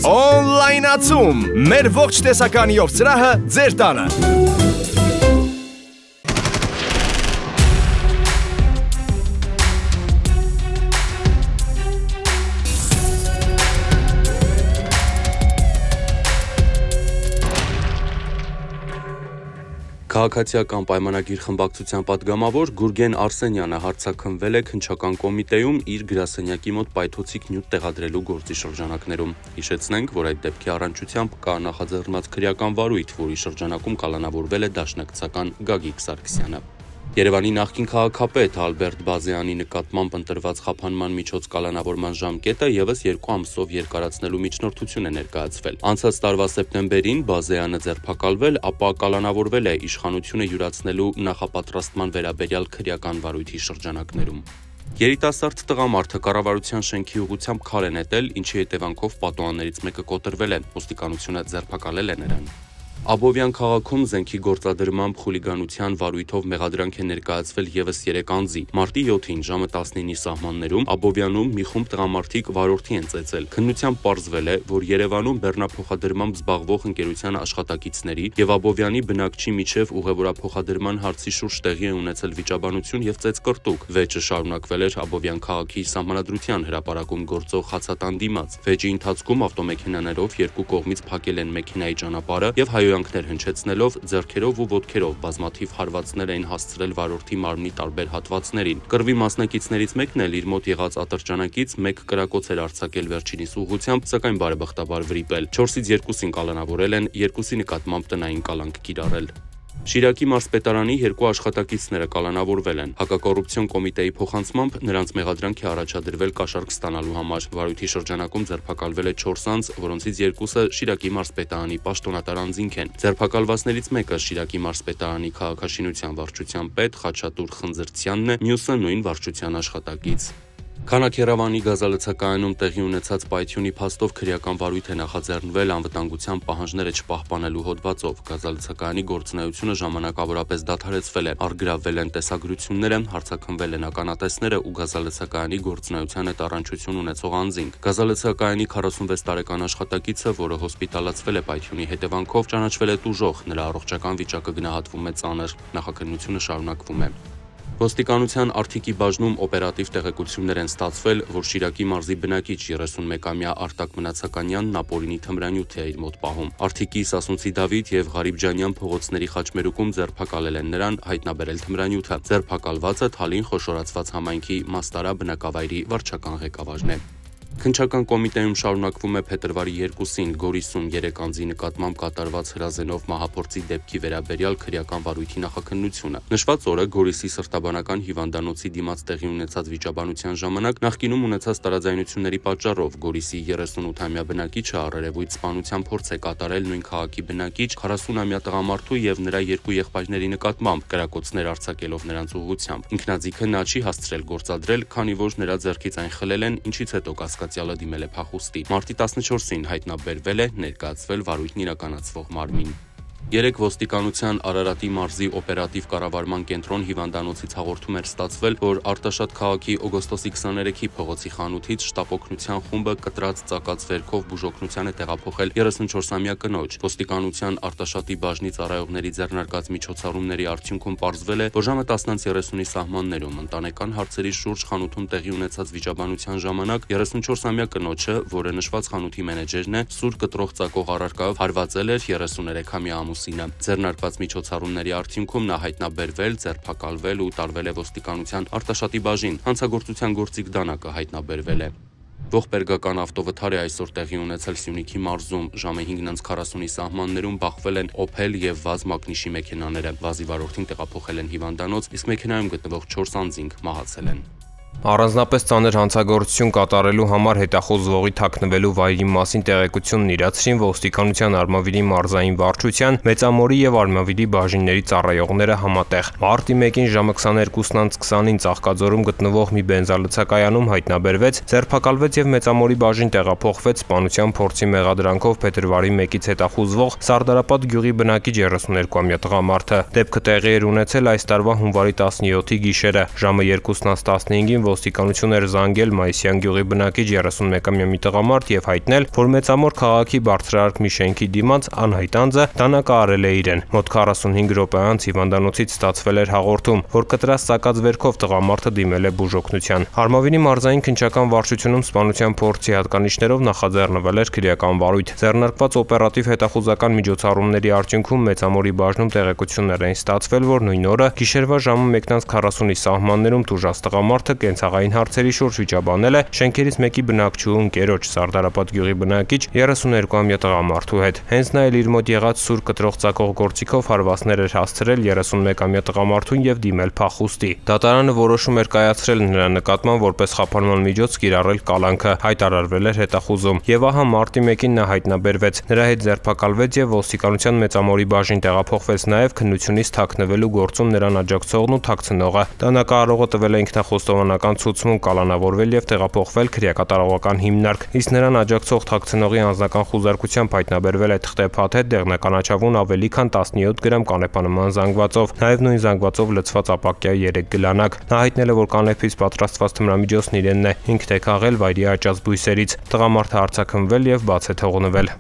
Օնլայնացում, մեր ողջ տեսականիով սրահը ձեր տանը։ Քաղաքացիական պայմանագիր խմբակցության պատգամավոր Գուրգեն Արսենյանը հարցաքննվել է քննչական կոմիտեում իր գրասենյակի մոտ պայթուցիկ նյութ տեղադրելու գործի շրջանակներում։ Հիշեցնենք, որ այդ դեպքի առնչությամբ կա նախաձեռնված քրեական վարույթ, որի շրջանակում կալանավորվել է դաշնակցական Գագիկ Սարգսյանը։ Երևանի նախկին քաղաքապետ Ալբերտ Բազեյանի նկատմամբ ընտրված խափանման միջոց կալանավորման ժամկետը ևս 2 ամսով երկարացնելու միջնորդություն է ներկայացվել։ Անցած տարվա սեպտեմբերին Բազեյանը ձերբակալվել, ապա կալանավորվել է իշխանությունը յուրացնելու նախապատրաստման վերաբերյալ քրեական վարույթի շրջանակներում։ Երիտասարդ տղամարդը կառավարության շենքի ուղղությամբ քար է նետել, ինչի հետևանքով պատուհաններից մեկը կոտրվել է, ոստիկանությունը ձերբակալել է նրան։ Աբովյան քաղաքում զենքի գործադրմամբ խուլիգանության վարույթով մեղադրանք է ներկայացվել ևս 3 անձի։ Մարտի 7-ին ժամը 19-ի սահմաններում Աբովյանում մի խումբ տղամարդիկ վարորդի են ծեծել։ Քննությամբ պարզվել է, որ Երևանում բեռնափոխադրմամբ զբաղվող ընկերության աշխատակիցների եւ Աբովյանի բնակչի միջև ուղևորափոխադրման հարցի շուրջ տեղի է ունեցել վիճաբանություն եւ ծեծկռտուք։ Վեճը շարունակվել էր Աբովյան քաղաքի սահմանադրության հրապարակում գործող խացատան դիմաց։ Վեճի ընթացքում ավտոմեքենաներով երկու կողմից փակել են մեքենայի ճանապարհը եւ հայոյանքներ հնչեցնելով ձեռքերով ու ոտքերով բազմաթիվ հարվածներ էին հասցրել վարորդի մարմնի տարբեր հատվածներին։ Կռվի մասնակիցներից մեկն էլ իր մոտ եղած ատրճանակից մեկ կրակոց էր արձակել վերջինիս ուղղությամբ, սակայն բարեբախտաբար վրիպել։ 4-ից 2-ին կալանավորել են, 2-ի նկատմամբ տնային կալանք կիրառել։ Շիրակի մարզպետարանի 2 աշխատակիցները կալանավորվել են։ Հակակոռուպցիոն կոմիտեի փոխանցմամբ նրանց մեղադրանք է առաջադրվել կաշառք ստանալու համար։ Վարույթի շրջանակում ձերբակալվել է 4 անձ, որոնցից 2-ը Շիրակի մարզպետարանի պաշտոնատար անձինք են։ Ձերբակալվածներից մեկը Շիրակի մարզպետարանի քաղաքաշինության վարչության պետ Խաչատուր Խնձրցյանն է, մյուսը նույն վարչության աշխատակից։ Քանաքեռավանի գազալցակայանում տեղի ունեցած պայթյունի փաստով քրեական վարույթ է նախաձեռնվել անվտանգության պահանջները չպահպանելու հոդվածով։ Գազալցակայանի գործունեությունը ժամանակավորապես դադարեցվել է, առգրավվել են տեսագրությունները, հարցաքննվել են ականատեսները ու գազալցակայանի գործունեության հետ առնչություն ունեցող անձինք։ Գազալցակայանի 46 տարեկան աշխատակիցը, որը հոսպիտալացվել է պայթյունի հետևանքով, ճանաչվել է տուժող, նրա առողջական վիճակը գնահատվում է ծանր, նախաքննությունը շարունակվում է։ Ոստիկանության Արթիկի բաժնում օպերատիվ տեղեկություններ են ստացվել, որ Շիրակի մարզի բնակիչ 31-ամյա Արտակ Մնացականյանն ապօրինի թմրանյութ է իր մոտ պահում։ Արթիկի Սասունցի Դավիթ եւ Ղարիբջանյան փողոցների խաչմերուկում ձերբակալել են նրան, հայտնաբերել թմրանյութը։ Ձերբակալվածը Թալին խոշորացված համայնքի Մաստարա բնակավայրի վարչական ղեկավարն է։ Քննչական կոմիտեում շարունակվում է փետրվարի 2-ին Գորիսում 3 անձի նկատմամբ կատարված հրազենով մահափորձի դեպքի վերաբերյալ քրեական վարույթի նախաքննությունը։ Նշված օրը Գորիսի սրտաբանական հիվանդանոցի դիմաց տեղի ունեցած վիճաբանության ժամանակ նախկինում ունեցած տարաձայնությունների պատճառով Գորիսի 38-ամյա բնակիչը առերևույթ սպանության փորձ է կատարել նույն քաղաքի բնակիչ 40-ամյա տղամարդու եւ նրա 2 եղբայրների նկատմամբ, կրակոցներ արձակելով նրանց ուղղությամբ։ Ինքնաձիգը նա չի հասցրել գործադրել, քանի որ նրա ձեռքից այն խլել են, ինչից հետո կասկածյալը դիմել է փախուստի։ Մարտի 14-ին հայտնաբերվել է ներկայացվել վարույթն իրականացվող մարմին։ 3 ոստիկանության Արարատի մարզի օպերատիվ կառավարման կենտրոն հիվանդանոցից հաղորդում էր ստացվել, որ Արտաշատ քաղաքի օգոստոսի 23-ի փողոցի խանութից շտապ օգնության խումբը կտրած ծակած վերքով բուժօգնության է տեղափոխել 34-ամյա կնոջ։ Ոստիկանության Արտաշատի բաժնի ծառայողների ձեռնարկած միջոցառումների արդյունքում պարզվել է, որ ժամը 10:30-ի սահմաններում ընտանեկան հարցերի շուրջ խանութում տեղի ունեցած վիճաբանության ժամանակ 34-ամյա կնոջը, որը նշված խանութի մենեջերն է, սուր կտրող ծակող առարկայով հարվածել էր 33-ամյա Ձեռնարկված միջոցառումների արդյունքում նա հայտնաբերվել, ձերբակալվել ու տարվել է ոստիկանության Արտաշատի բաժին, հանցագործության գործիք դանակը հայտնաբերվել է։ Ողբերգական ավտովթար է այսօր տեղի ունեցել Սյունիքի մարզում, ժամը 5:40-ի սահմաններում բախվել են Օփել եւ Վազ Մակնիշի մեքենաները, Վազի վարորդին տեղափոխել են հիվանդանոց, իսկ մեքենայում գտնվող 4 անձինք մահացել են։ Առանձնապես ծանր հանցագործություն կատարելու համար հետախուզվողի թաքնվելու վայրի մասին տեղեկությունն իրացրին ոստիկանության Արմավիրի մարզային վարչության, Մեծամորի եւ Արմավիրի բաժինների ծառայողները համատեղ։ Մարտի 1-ին ժամը 22:20-ին Ծաղկաձորում գտնվող մի բենզալցակայանում հայտնաբերվեց, ձերբակալվեց եւ Մեծամորի բաժին տեղափոխվեց սպանության փորձի մեղադրանքով փետրվարի 1-ից հետախուզվող Սարդարապատ գյուղի բնակիչ 32-ամյա տղամարդը։ Դեպքը տեղի էր ունեցել այս տարվա հունվարի 17-ի գիշերը, ժամը 2:15-ին ոստիկանություն էր զանգել Մայիսյան գյուղի բնակիչ 31-ամյա մի տղամարդ եւ հայտնել, որ Մեծամոր քաղաքի բարձրահարկ մի շենքի դիմաց անհայտ անձը դանակահարել է իրեն։ Մոտ 45 րոպե անց հիվանդանոցից ստացվել էր հաղորդում, որ կտրած սակած վերքով տղամարդը դիմել է բուժօգնության։ Արմավիրի մարզային քննչական վարչությունում սպանության փորձի հատկանիշներով նախաձեռնվել էր քրեական վարույթ։ Ձեռնարկված օպերատիվ հետախուզական միջոցառումների արդյունքում Մեծամորի բաժնում տեղեկություններ էին ստացվել, որ նույն օրը գիշերվա ժամը 1:40-ի սահմաններում տուժած տղամարդը կենցաղային հարցերի շուրջ վիճաբանել է շենքերից մեկի բնակչուհու ընկերոջ Սարդարապատ գյուղի բնակիչ 32-ամյա տղամարդու հետ։ Հենց նա էլ իր մոտ եղած սուր կտրող ծակող գործիքով հարվածներ էր հասցրել 31-ամյա տղամարդուն եւ դիմել փախուստի։ Դատարանը որոշում էր կայացրել նրա նկատմամբ որպես խափանման միջոց կիրառել կալանքը, հայտարարվել էր հետախուզում։ Եվ ահա մարտի 1-ին նա հայտնաբերվեց։ Նրա հետ ձերբակալվեց եւ ոստիկանության Մեծամորի բաժին տեղափոխվեց նաեւ քննությունից թաքնվելու գործում նրան աջակցողն ու թաքցնողը։ Դանակահարողը տվել է ինքնախոստովանական ցուցմուն կալանավորվել եւ տեղափոխվել քրեակատարողական հիմնարկ, իսկ նրան աջակցող թաքցնողի անձնական խուզարկությամբ հայտնաբերվել է թղթե փաթեթ դեղնականաչավուն ավելի քան 17 գրամ կանեփանման զանգվածով, նաեւ նույն զանգվածով լցված ապակյա 3 գլանակ։ Նա հայտնել է, որ կանեփից պատրաստված թմրամիջոցն իրենն է, ինքն է քաղել վայրի աճած բույսերից։ Տղամարդը արձակնվել եւ բաց է թողնվել։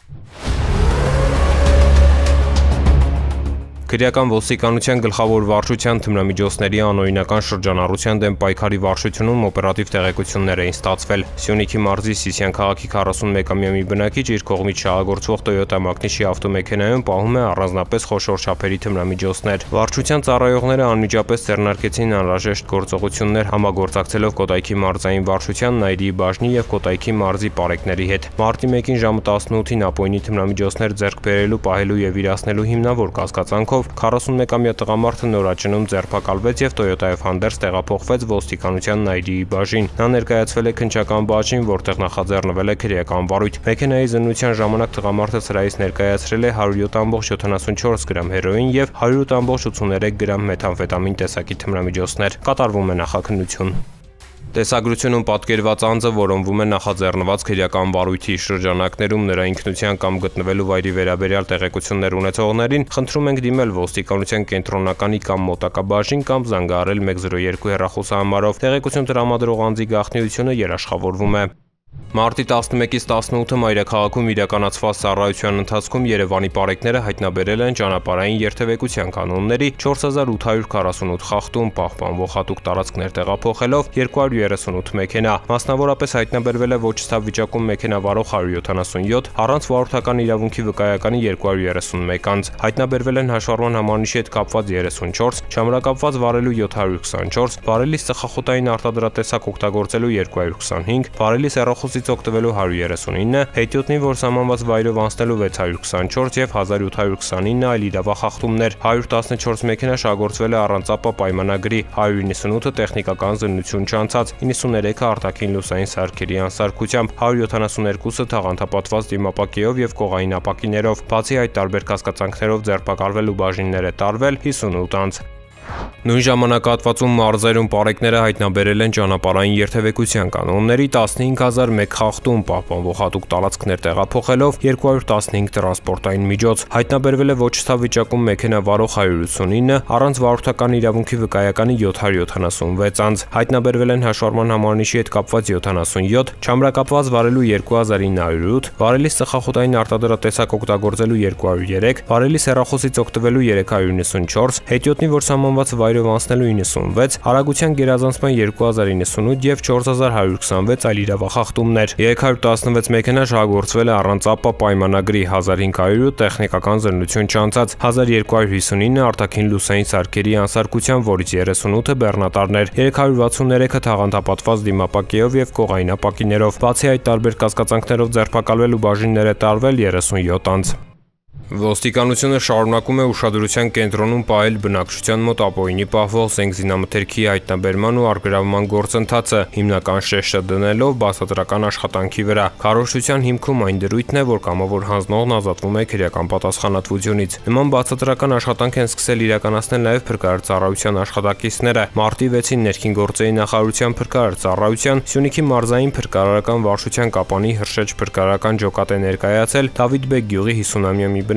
Քրեական ոստիկանության գլխավոր վարչության թմրամիջոցների անօրինական շրջանառության դեմ պայքարի վարչությունում օպերատիվ տեղեկություններ էին ստացվել։ Սյունիքի մարզի Սիսիան քաղաքի 41-ամյա մի բնակիչ իր կողմից շահագործվող Toyota Magnitschi ավտոմեքենայում պահում է առանձնապես խոշոր չափերի թմրամիջոցներ։ Վարչության ծառայողները անմիջապես ձեռնարկեցին անհրաժեշտ գործողություններ համագործակցելով Կոտայքի մարզային վարչության, Նայիրի բաժնի եւ Կոտայքի մարզի պարեկների հետ։ Մարտի 1-ին ժամը 18-ին ապօրինի թմրամիջոցներ ձեռք բերելու, պահելու եւ իրացնելու հիմնավոր կասկածանքով 41-ամյա տղամարդը նորաճնում ձերբակալվեց եւ Toyota-ով հանդերձ տեղափոխվեց ոստիկանության Նայիրիի բաժին։ Նա ներկայացվել է քննչական բաժին, որտեղ նախաձեռնվել է քրեական վարույթ։ Մեքենայի զննության ժամանակ տղամարդը սրահից ներկայացրել է 107.74 գրամ հերոին եւ 100.83 գրամ մեթամֆետամին տեսակի թմրամիջոցներ։ Կատարվում է նախաքննություն։ Տեսագրությունում պատկերված անձը որոնվում է նախաձեռնված քրեական վարույթի շրջանակներում նրա ինքնության կամ գտնվելու վայրի վերաբերյալ տեղեկություններ ունեցողներին խնդրում ենք դիմել ոստիկանության կենտրոնականի կամ մոտակա բաժին կամ զանգահարել 102 հեռախոսահամարով։ Տեղեկություն տրամադրող անձի գաղտնիությունը երաշխավորվում է։ Մարտի 11-ից 18-ը մայրաքաղաքում իրականացված ծառայության ընթացքում Երևանի պարեկները հայտնաբերել են ճանապարհային երթևեկության կանոնների 4848 խախտում, պահպանվող հատուկ տարածքներ տեղափոխելով 238 մեքենա։ Մասնավորապես հայտնաբերվել է ոչ ստավ վիճակում մեքենա վարող 177, առանց վարորդական իրավունքի վկայականի 231 անձ։ Հայտնաբերվել են հաշվառման համանիշի հետ կապված 34, չամրակապված վարելու 724, վարելիս ծխախոտային արտադրատեսակ օգտագործելու 225, վարելիս հեռախոսից օգտվելու 139, հետիոտնի, որ սահմանված վայրով անցնելու 624 եւ 1729 այլ իրավախախտումներ, 114 մեքենա շահագործվել է առանց ԱՊԱ պայմանագրի, 198-ը տեխնիկական զննություն չանցած, 93-ը արտաքին լուսային սարքերի անսարքությամբ, 172-ը թաղանթապատված դիմապակեով եւ կողային ապակիներով, բացի այդ տարբեր կասկածանքներով ձերբակալվել ու բաժիններ է տարվել 58 անձ։ Նույն ժամանակահատվածում մարզերում պարեկները հայտնաբերել են ճանապարհային երթևեկության կանոնների 15001 խախտում, պահպանվող հատուկ տարածքներ տեղափոխելով 215 տրանսպորտային միջոց։ Հայտնաբերվել է ոչ ստավ վիճակում մեքենա վարող 189, առանց վարորդական իրավունքի վկայականի 776 անձ։ Հայտնաբերվել են հաշվառման համանիշի հետ կապված 77, չամրակապված վարելու 2908, վարելիս ծխախոտային արտադրատեսակ օգտագործելու 203, վարելիս հեռախոսից օգտվելու 394, հետիոտնի, որ սահմանված վայրով անցնելու 96, արագության գերազանցման 2098 եւ 4126 այլ իրավախախտումներ։ 316 մեքենա շահագործվել է առանց ԱՊԱ պայմանագրի, 1500 տեխնիկական զննություն չանցած, 1259 արտաքին լուսային սարքերի անսարքությամբ, որից 38-ը բեռնատարներ, 363-ը թաղանթապատված դիմապակեով եւ կողային ապակիներով։ Բացի այդ տարբեր կասկածանքներով ձերբակալվել ու բաժիններ է տարվել 37 անձ։ Ոստիկանությունը շարունակում է ուշադրության կենտրոնում պահել բնակչության մոտ ապօրինի պահվող զենքզինամթերքի հայտնաբերման ու առգրավման գործընթացը, հիմնական շեշտը դնելով բացատրական աշխատանքի վրա։ Քարոզչության հիմքում այն դրույթն է, որ կամավոր հանձնողն ազատվում է քրեական պատասխանատվությունից։ Նման բացատրական աշխատանք են սկսել իրականացնել նաև փրկարար ծառայության աշխատակիցները։ Մարտի 6-ին ներքին գործերի նախարարության փրկարար ծառայության Սյունիքի մարզային փրկարարական վարչության կապանի Հրշեջ փրկարարական ջոկատ է ներկայացել Դավիթ Բեկ գյուղի 50-ամյա մի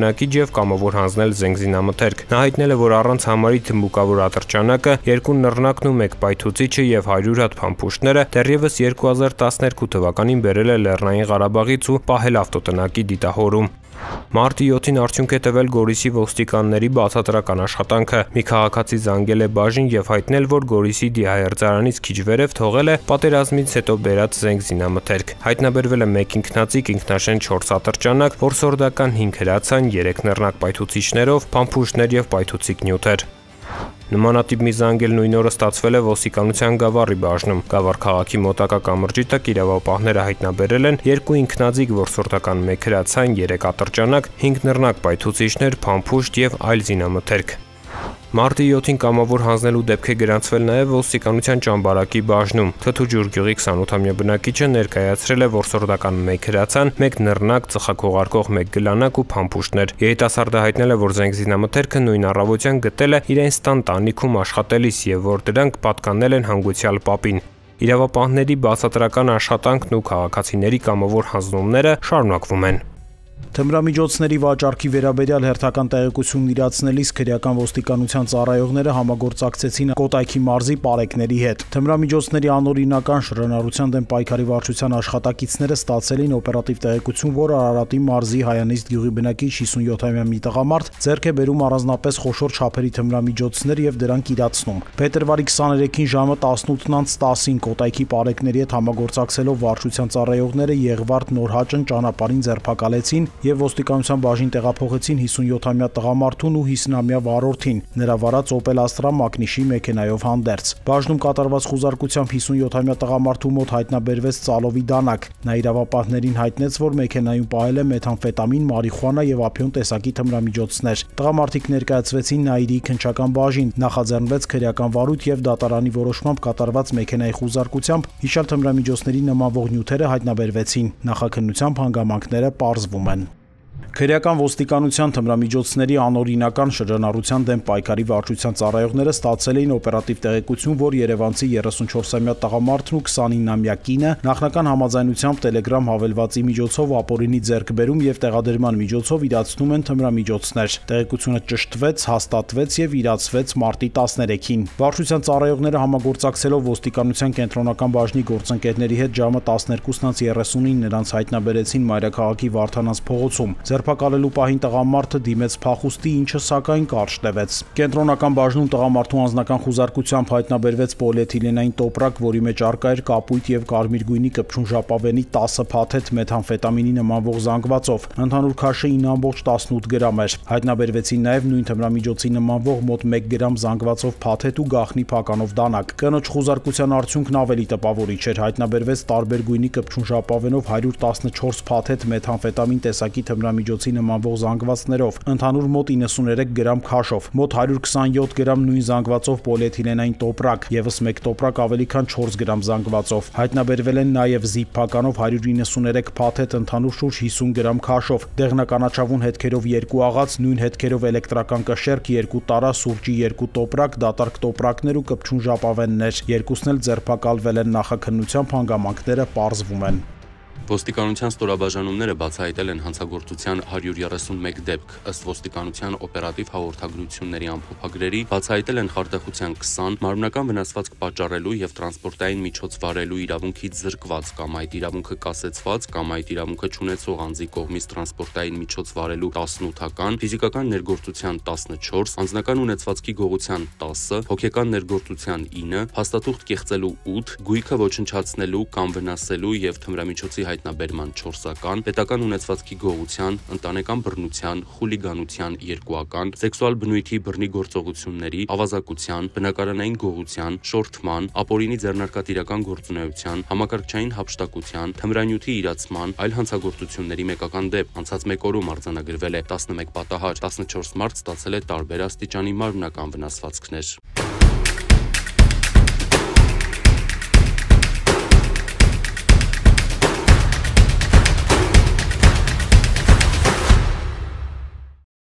բնակիչ եւ կամավոր հանձնել զենգզինամթերք։ Նա հայտնել է, որ առանց համարի թմբուկավոր ատրճանակը, 2 նռնակն ու 1 պայթուցիչը եւ 100 հատ փամփուշտները դեռևս 2012 թվականին բերել է Լեռնային Ղարաբաղից ու պահել ավտոտնակի դիտահորում։ Մարտի 7-ին արդյունք է տվել Գորիսի ոստիկանների բացատրական աշխատանքը։ Մի քաղաքացի զանգել է բաժին եւ հայտնել, որ Գորիսի դիահերձարանից քիչ վերև թողել է պատերազմից հետո բերած զենգզինամթերք։ Հայտնաբերվել է 1 ինքնածիկ ինքնաշեն 4 ատրճանակ, որսորդական 5 հրացան, 3 նռնակ պայթուցիչներով, փամփուշտներ եւ պայթուցիկ նյութեր։ Նմանատիպ մի զանգել նույն օրը ստացվել է ոստիկանության Գավառի բաժնում։ Գավառ քաղաքի մոտակա կամրջի տակ իրավապահները հայտնաբերել են 2 ինքնաձիգ որսորդական 1 հրացան, 3 ատրճանակ, 5 նռնակ պայթուցիչներ, փամփուշտ եւ այլ զինամթերք։ Մարտի 7-ին կամավոր հանձնելու դեպք է գրանցվել նաև ոստիկանության Ճամբարակի բաժնում։ Թթուջուր գյուղի 28-ամյա բնակիչը ներկայացրել է որսորդական 1 հրացան, 1 նռնակ, ծխակողարկող 1 գլանակ ու փամփուշտներ։ Երիտասարդը հայտնել է, որ զենգզինամթերքը նույն առավոտյան գտել է իրենց տան տանիքում աշխատելիս եւ որ դրանք պատկանել են հանգուցյալ պապին։ Իրավապահների բացատրական աշխատանքն ու քաղաքացիների կամավոր հանձնումները շարունակվում են։ Թմրամիջոցների վաճառքի վերաբերյալ հերթական տեղեկությունն իրացնելիս քրեական ոստիկանության ծառայողները համագործակցեցին Կոտայքի մարզի պարեկների հետ։ Թմրամիջոցների անօրինական շրջանառության դեմ պայքարի վարչության աշխատակիցները ստացել են օպերատիվ տեղեկություն, որ Արարատի մարզի Հայանիստ գյուղի բնակիչ 57-ամյա մի տղամարդ ձեռք է բերում առանձնապես խոշոր չափերի թմրամիջոցներ եւ դրանք իրացնում։ Փետրվարի 23-ին ժամը 18:10-ին Կոտայքի պարեկների հետ համագործակցելով վարչության ծառայողները Եղվարդ Նորհաճն ճանապարհին ձերբակալեցին եւ ոստիկանության բաժին տեղափոխեցին 57-ամյա տղամարդուն ու 50-ամյա վարորդին, նրա վարած Opel Astra մակնիշի մեքենայով հանդերձ։ Բաժնում կատարված խուզարկությամբ 57-ամյա տղամարդու մոտ հայտնաբերվեց ծալովի դանակ։ Նա իրավապահներին հայտնեց, որ մեքենայում պահել է մեթամֆետամին, մարիխուանա եւ ափիոն տեսակի թմրամիջոցներ։ Տղամարդիկ ներկայացվեցին Նաիրի քննչական բաժին, նախաձեռնվեց քրեական վարույթ եւ դատարանի որոշմամբ կատարված մեքենայի խուզարկությամբ հիշյալ թմրամիջոցների նմանվող նյութերը հայտնաբերվեցին։ Նախաքննությամբ հանգամանքները պարզվում են։ Քրեական ոստիկանության թմրամիջոցների անօրինական շրջանառության դեմ պայքարի վարչության ծառայողները ստացել էին օպերատիվ տեղեկություն, որ երևանցի 34-ամյա տղամարդն ու 29-ամյա կինը նախնական համաձայնությամբ Telegram հավելվածի միջոցով ապօրինի ձեռքբերում եւ տեղադրման միջոցով իրացնում են թմրամիջոցներ։ Տեղեկությունը ճշտվեց, հաստատվեց եւ իրացվեց մարտի 13-ին։ Վարչության ծառայողները համագործակցելով ոստիկանության կենտրոնական բաժնի գործընկերների հետ ժամը 12:30-ին նրանց հայտնաբերեցին Մայրաքաղաքի Վարդանանց փողոցում։ Ձերբակալելու պահին տղամարդը դիմեց փախուստի, ինչը սակայն կարճ տևեց։ Կենտրոնական բաժնում տղամարդու անձնական խուզարկությամբ հայտնաբերվեց պոլիէթիլենային տոպրակ, որի մեջ առկա էր կապույտ եւ կարմիր գույնի կպչուն ժապավենի 10 փաթեթ մեթամֆետամինի նմանվող զանգվածով։ Ընդհանուր քաշը 9.18 գրամ էր։ Հայտնաբերվեցին նաեւ նույն թմրամիջոցի նմանվող մոտ 1 գրամ զանգվածով փաթեթ ու գաղտնի փականով դանակ։ Կնոջ խուզարկության արդյունքն ավելի տպավորիչ էր։ Հայտնաբերվեց տարբեր գույնի կպչուն ժապավենով 114 փաթեթ մեթամֆետամին տեսակի թմրամիջոցի նմանվող զանգվածներով, ընդհանուր մոտ 93 գրամ քաշով, մոտ 127 գրամ նույն զանգվածով պոլիէթիլենային տոպրակ, եւս 1 տոպրակ ավելի քան 4 գրամ զանգվածով։ Հայտնաբերվել են նաեւ զիպ փականով 193 փաթեթ, ընդհանուր շուրջ 50 գրամ քաշով, դեղնականաչավուն հետքերով 2 աղաց, նույն հետքերով էլեկտրական կշեռք, 2 տարա, սուրճի 2 տոպրակ, դատարկ տոպրակներ ու կպչուն ժապավեններ։ Երկուսն էլ ձերբակալվել են, նախաքննությամբ հանգամանքները պարզվում են։ Ոստիկանության ստորաբաժանումները բացահայտել են հանցագործության 131 դեպք, ըստ ոստիկանության օպերատիվ հաղորդագրությունների ամփոփագրերի բացահայտել են խարդախության 20, մարմնական վնասվածք պատճառելու եւ տրանսպորտային միջոց վարելու իրավունքից զրկված կամ այդ իրավունքը կասեցված կամ այդ իրավունքը չունեցող անձի կողմից տրանսպորտային միջոց վարելու 18-ական, ֆիզիկական ներգործության 14, անձնական ունեցվածքի գողության 10, հոգեկան ներգործության 9, փաստաթուղթ կեղծելու 8, գույքը ոչնչացնելու կամ վնասելու եւ թմրամիջոցի հայտնաբերման 4-ական, պետական ունեցվածքի գողության, ընտանեկան բռնության, խուլիգանության 2-ական, սեքսուալ բնույթի բռնի գործողությունների, ավազակության, բնակարանային գողության, շորթման, ապօրինի ձեռնարկատիրական գործունեության, համակարգչային հափշտակության, թմրանյութի իրացման, այլ հանցագործությունների մեկական դեպք անցած 1 օրում արձանագրվել է 11 պատահար, 14 մարդ ստացել է տարբեր աստիճանի մարմնական վնասվածքներ։